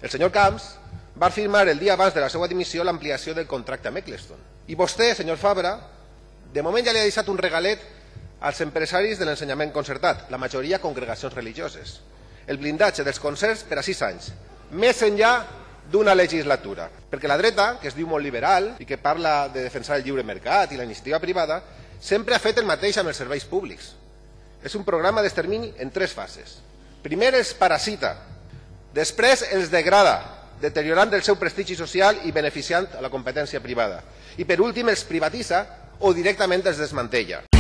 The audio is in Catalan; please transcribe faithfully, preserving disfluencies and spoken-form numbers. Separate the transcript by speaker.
Speaker 1: El senyor Camps va firmar el dia abans de la seva dimissió l'ampliació del contracte amb Eccleston. I vostè, senyor Fabra, de moment ja li ha deixat un regalet als empresaris de l'ensenyament concertat, la majoria congregacions religioses. El blindatge dels concerts per a sis anys, més enllà d'una legislatura. Perquè la dreta, que es diu molt liberal i que parla de defensar el lliure mercat i la iniciativa privada, sempre ha fet el mateix amb els serveis públics. És un programa d'extermini en tres fases. Primer els parasita, després els degrada, deteriorant el seu prestigi social i beneficiant a la competència privada. I per últim els privatitza o directament els desmantella.